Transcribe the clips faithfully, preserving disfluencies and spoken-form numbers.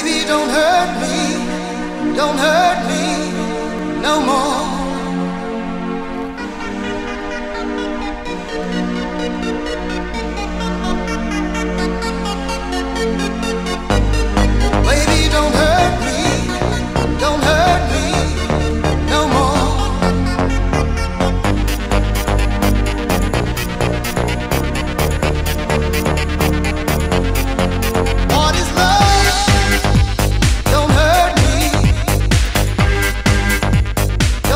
Baby, don't hurt me, don't hurt me no more. Baby, don't hurt me, don't hurt me no more. What is love? Don't hurt me.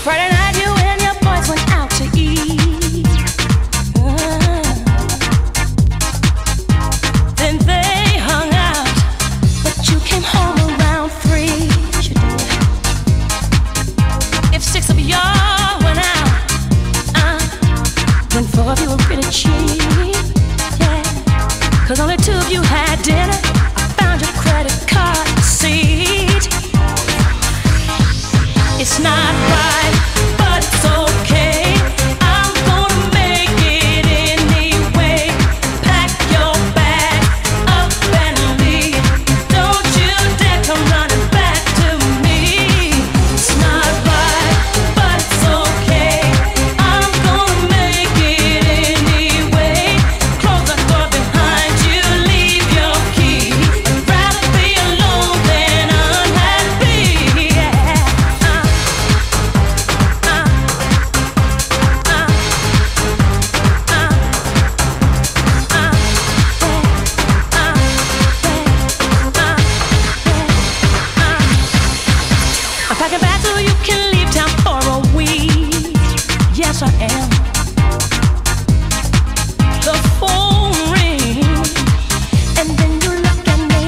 Friday night you and your boys went out to eat. Uh, then they hung out, but you came home around three. You did. If six of y'all went out, uh, then four of you were pretty cheap. Yeah, 'cause only two of you had dinner. I found your credit card receipt. It's not right, but it's okay. I'm gonna make it anyway. Pack your bag up and leave. Don't you dare come running back to me. It's not right, but it's okay. I'm gonna make it anyway. Close the door behind you, leave your key. I'd rather be alone than unhappy. Yeah. Uh. I'm packing back so you can leave town for a week. Yes, I am. The phone rings, and then you look at me.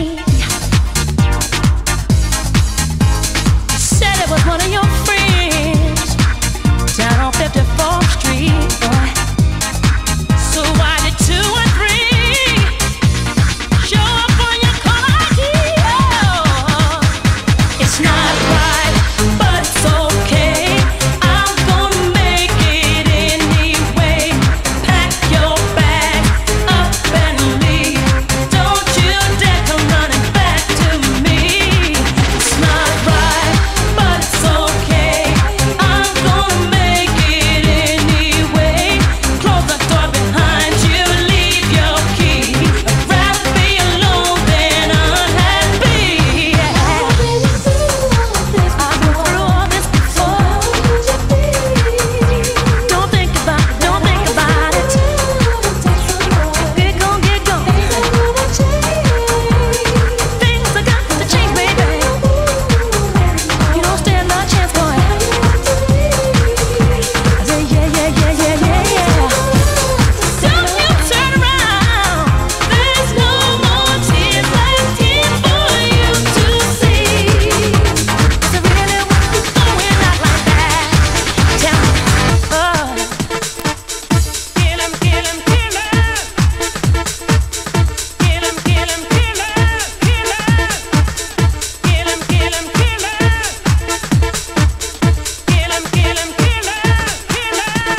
Said it was one of your friends down on fifty-fourth Street, boy. So why did two and three show up on your call I D? Oh, it's not right, but it's okay. I'm gonna make it anyway. Pack your bag up and leave. Don't you dare come running back to me. It's not right, but it's okay. I'm gonna make it anyway. Close the door behind you, leave your key. I'd rather be alone than unhappy. Yeah. I've been through all this before. Don't think about it, don't think about it. Get gone, get gone. Things are got to change, baby. You don't stand no chance, boy. I say yeah, yeah, yeah, yeah, yeah, yeah. Don't you turn around. There's no more tears left here for you to see. Is it really worth going out like that? Tell me. Oh. Kill him, kill him, kill him. Kill him, kill him, kill him. Kill him. Kill him, kill him, kill him. Kill him, kill him, kill him. Kill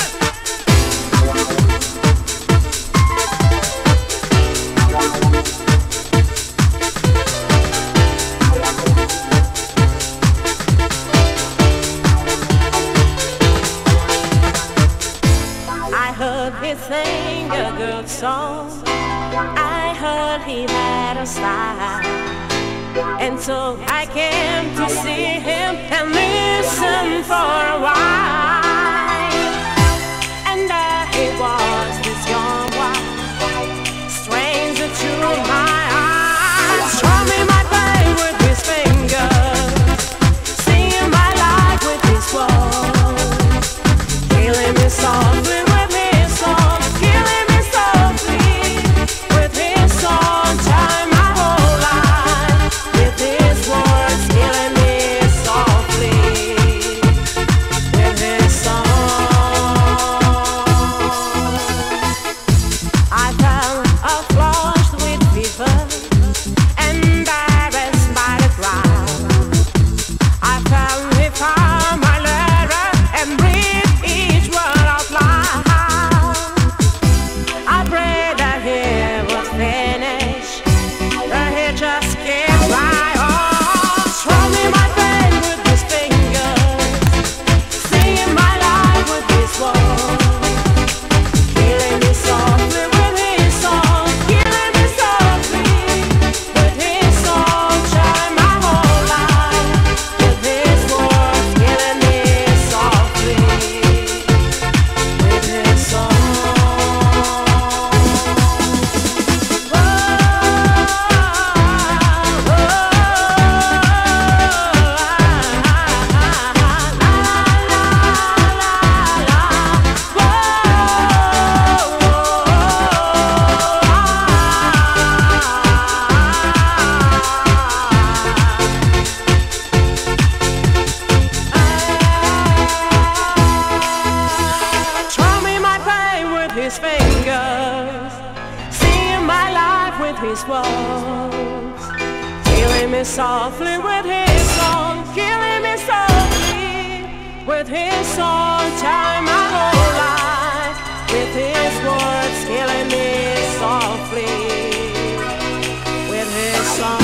I heard he sang a good song. I heard he had a style. And so I came to see him and listen for a while. And there he was, this young one, stranger to my eyes. Strumming my pain with his fingers, singing my life with his words, killing me softly with his song, killing me softly with his song, telling my whole life with his words, killing me softly with his peace walks, killing me softly with his song, killing me softly with his song, telling my whole life with his words, killing me softly with his song.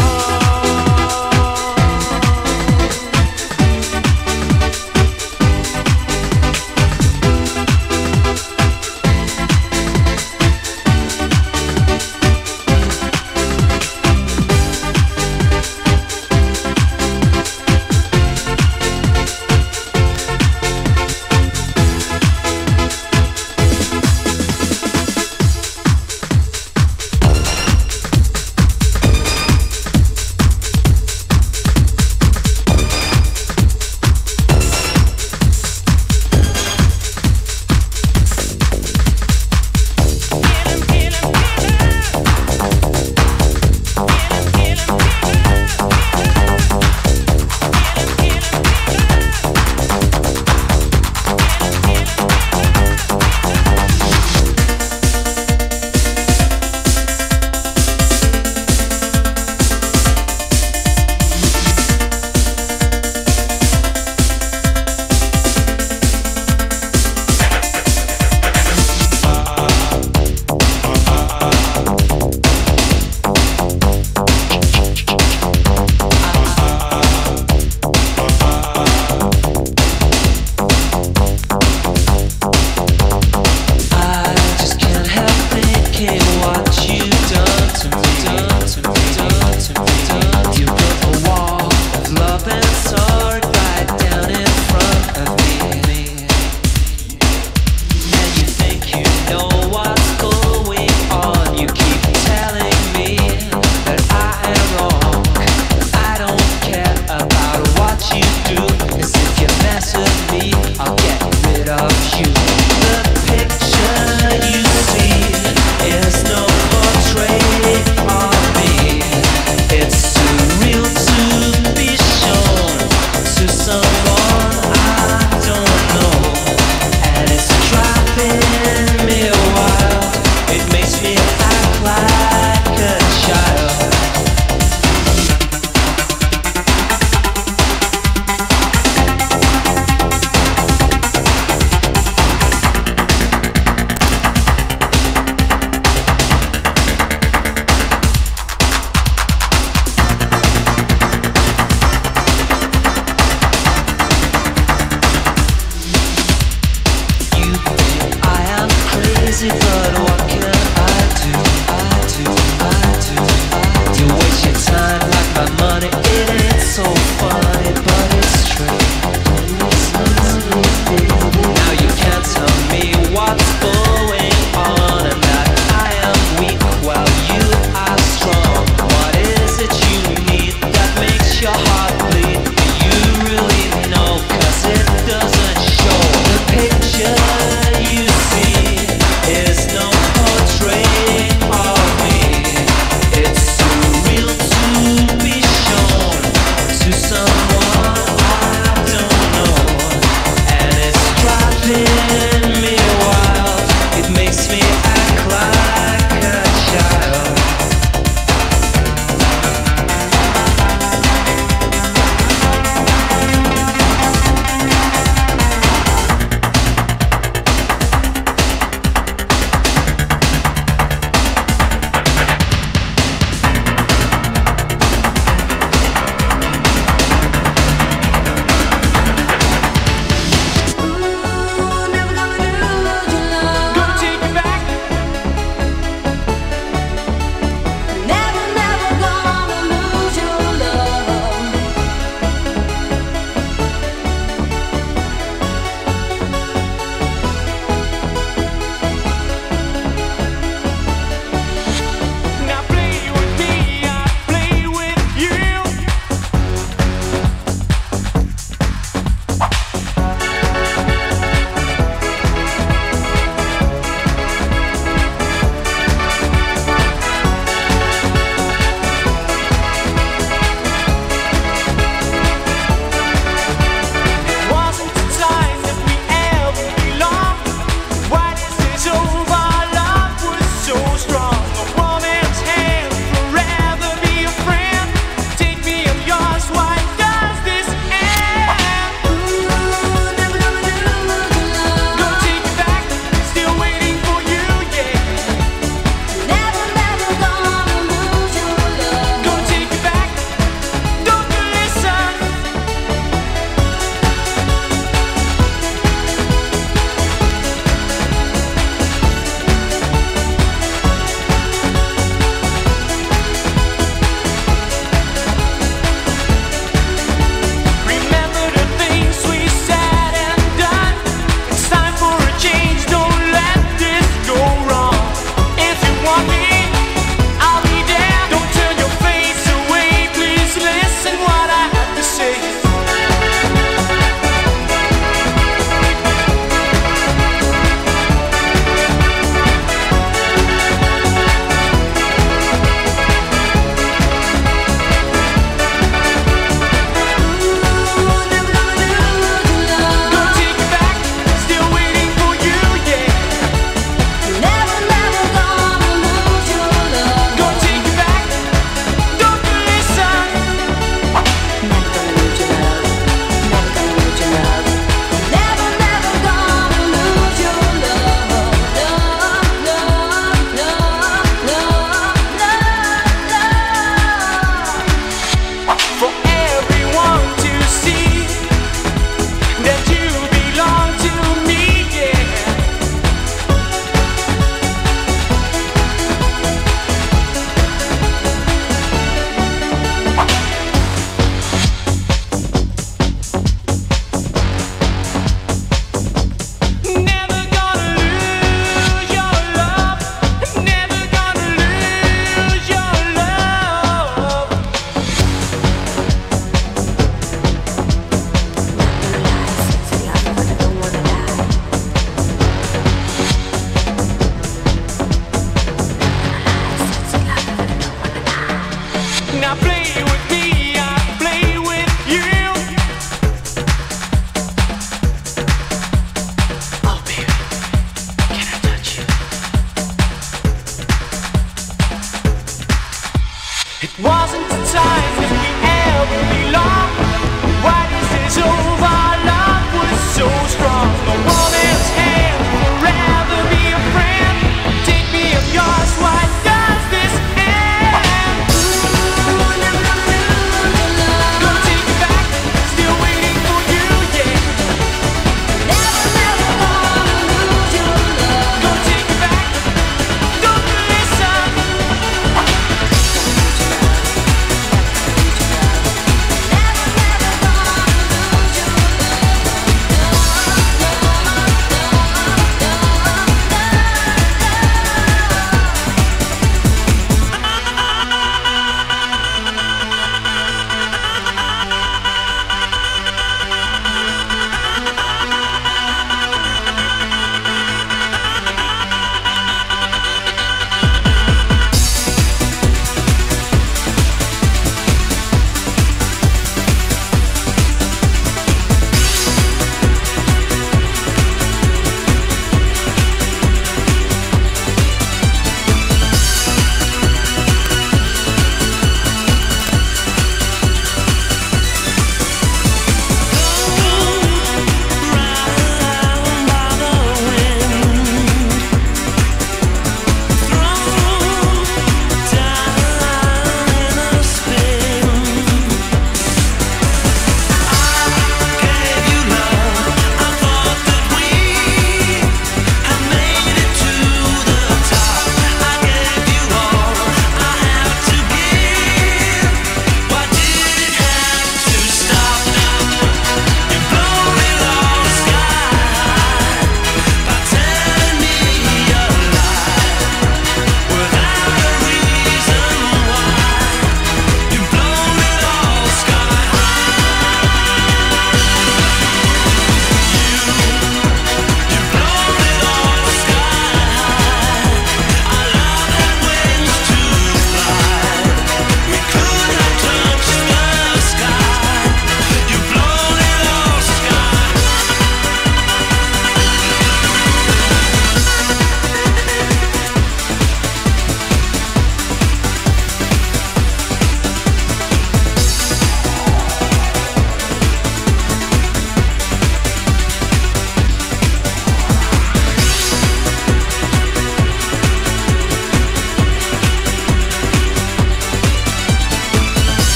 Is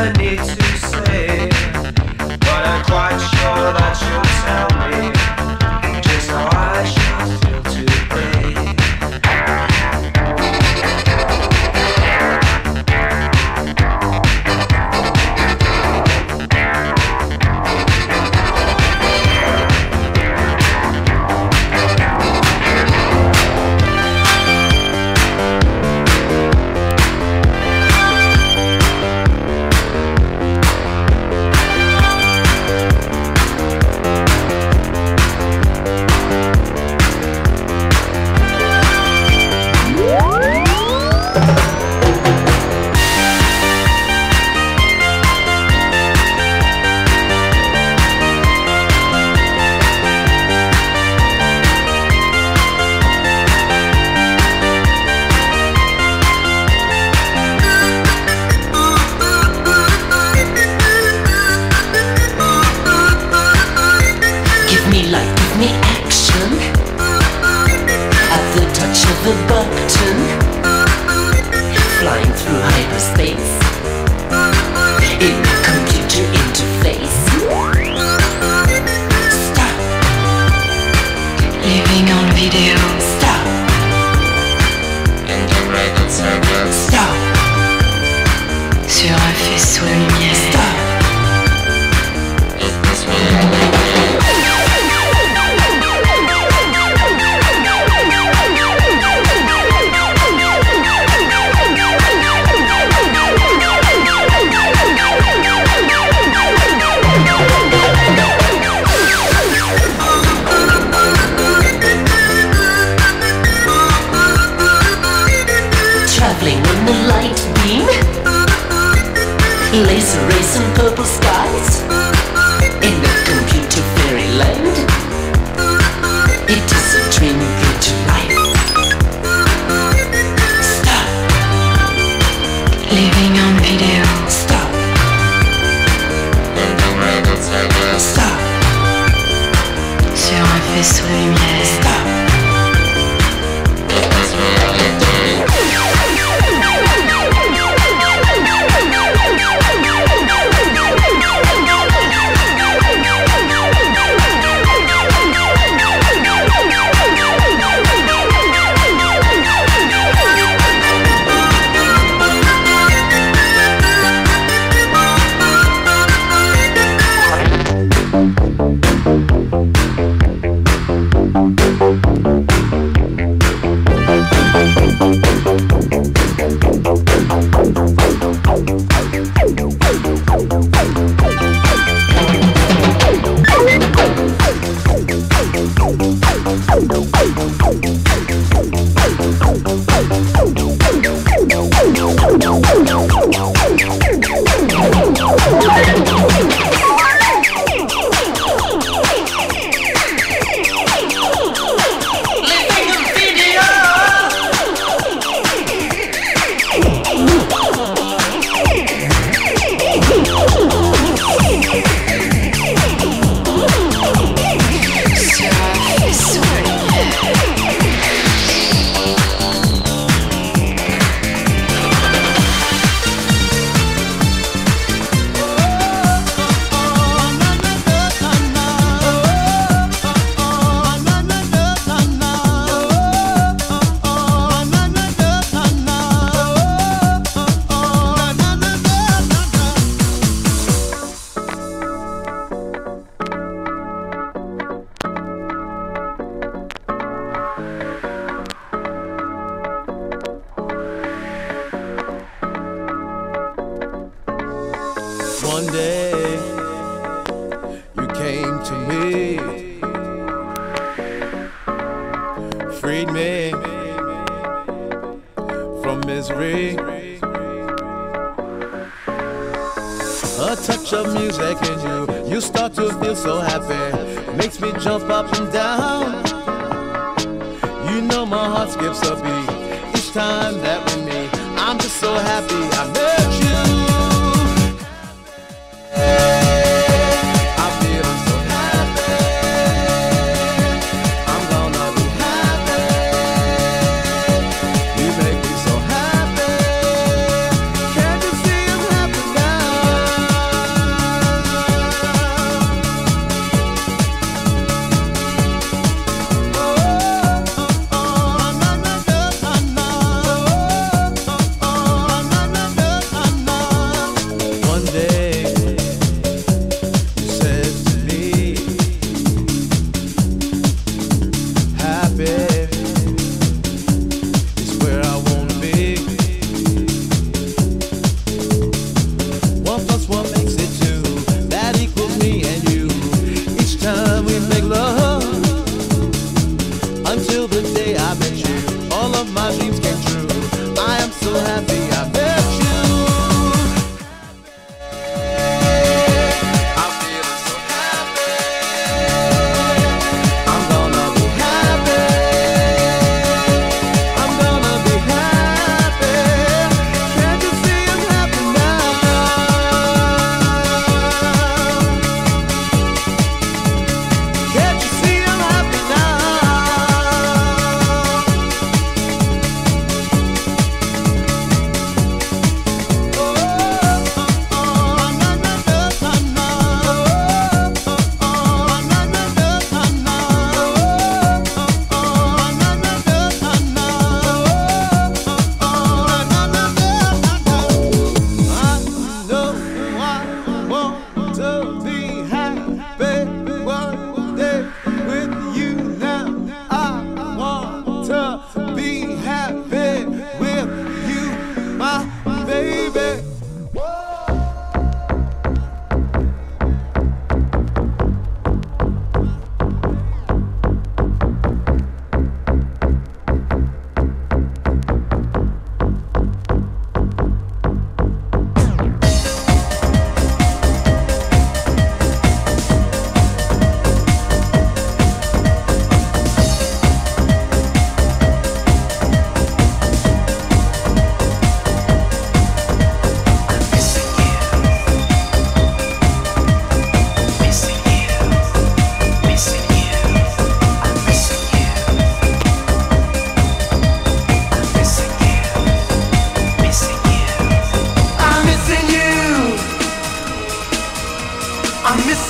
I need to say, but I'm quite sure that you'll tell me just how I should feel today. One day you came to me, freed me from misery. A touch of music in you, you start to feel so happy, makes me jump up and down. You know my heart skips a beat each time that we meet. I'm just so happy I met you. Down.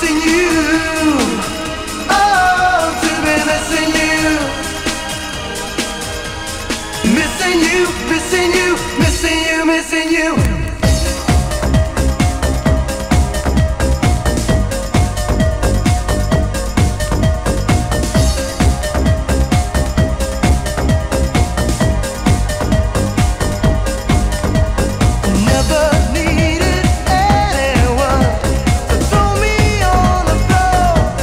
missing you. Oh, to be missing you. Missing you, missing you, missing you, missing you. Never needed anyone to throw me on the floor.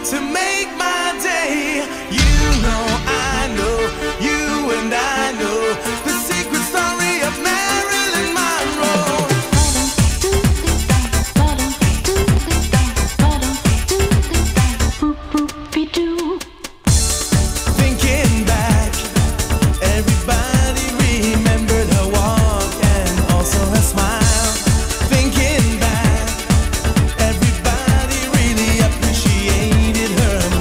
to make my day. You know, I know, you and I know the secret story of Marilyn Monroe. Thinking back, everybody remembered her walk and also her smile. Thinking back, everybody really appreciated her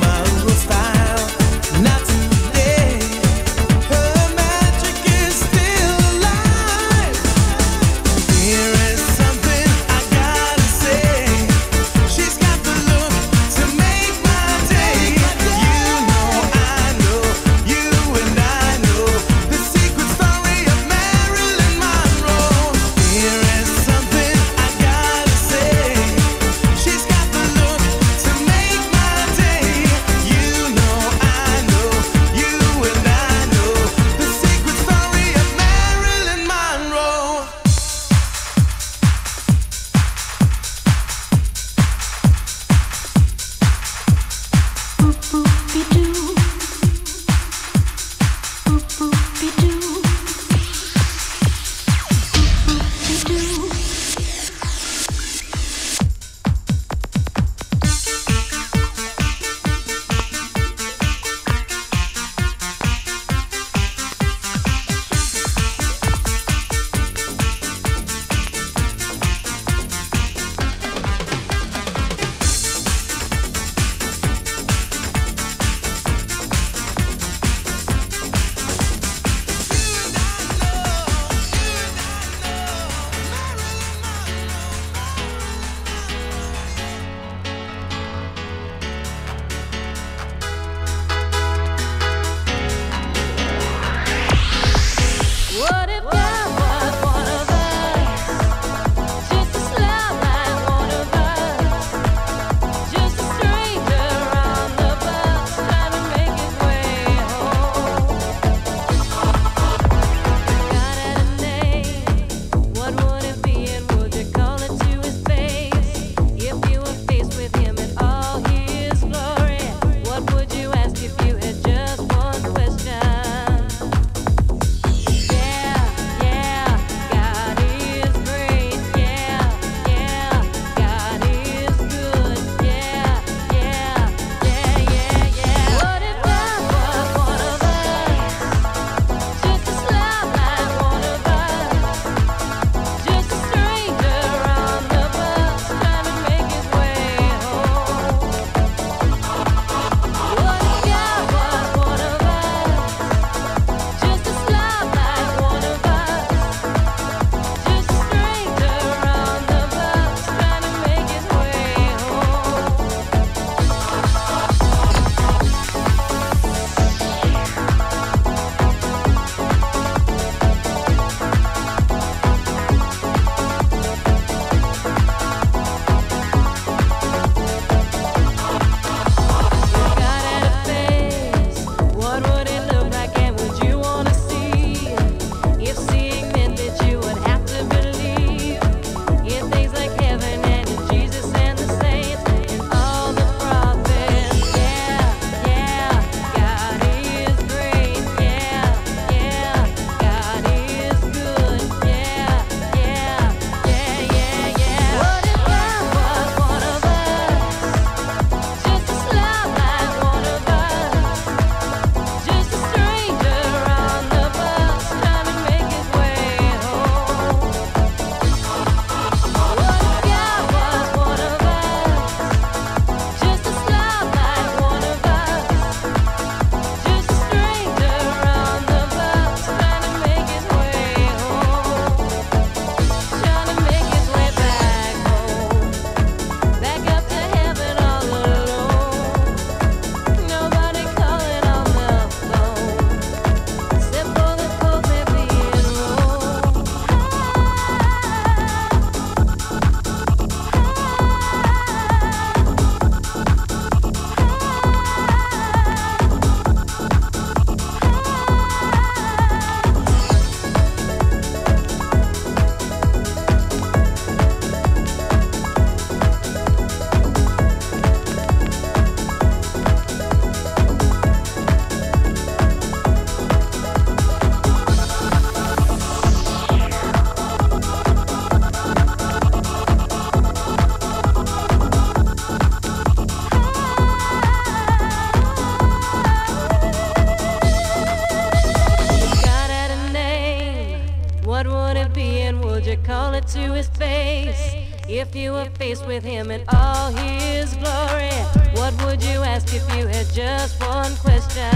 what would it be and would you call it to his face? If you were faced with him in all his glory, what would you ask if you had just one question?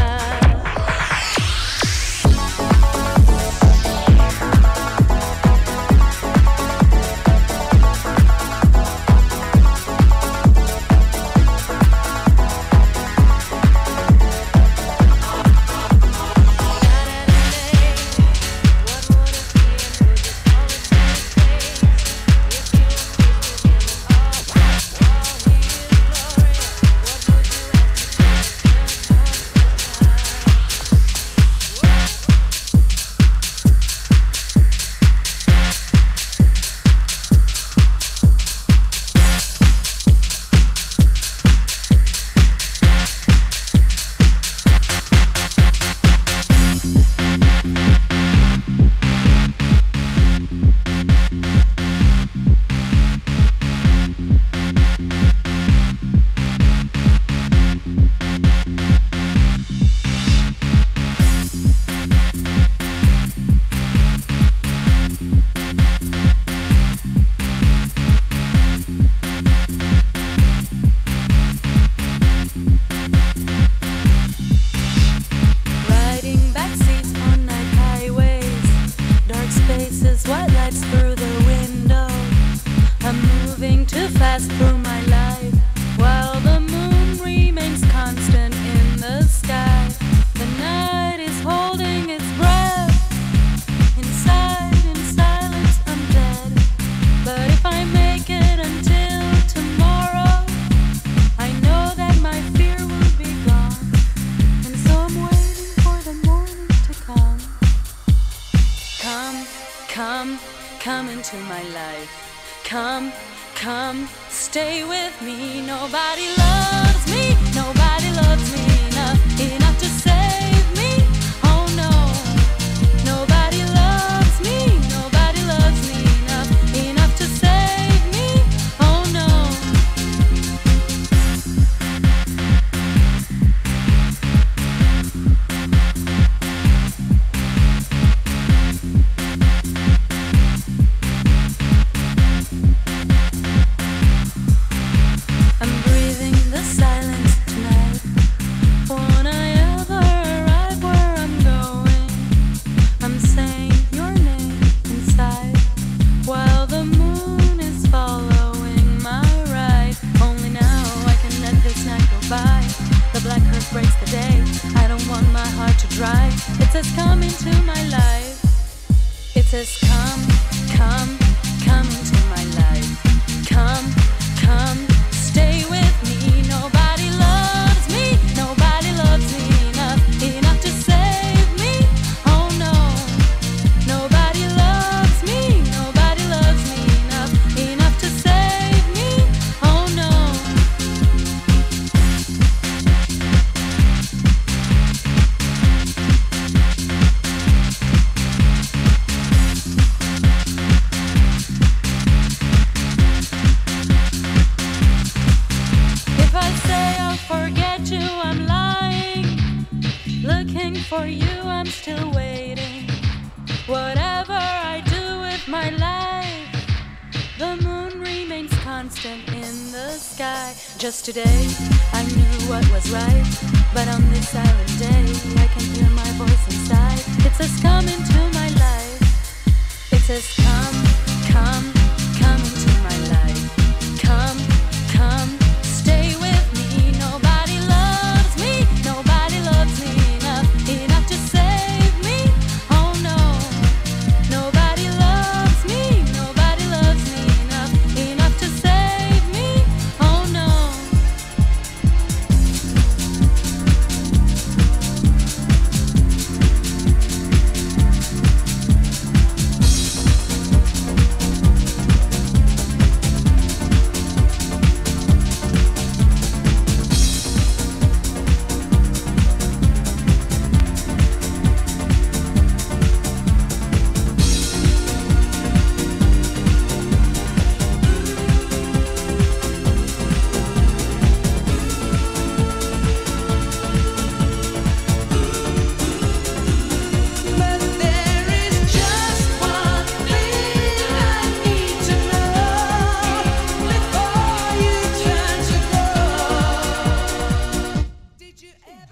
Just today, I knew what was right, but on this silent day, I can hear my voice inside. It says, come into my life. It says, come, come, come into my life. Come, come, stay with me. Nobody loves me, nobody loves me enough, enough to save me. Oh no, nobody loves me, nobody loves me enough, enough to save me. Oh no.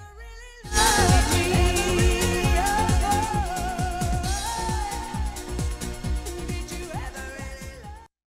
really love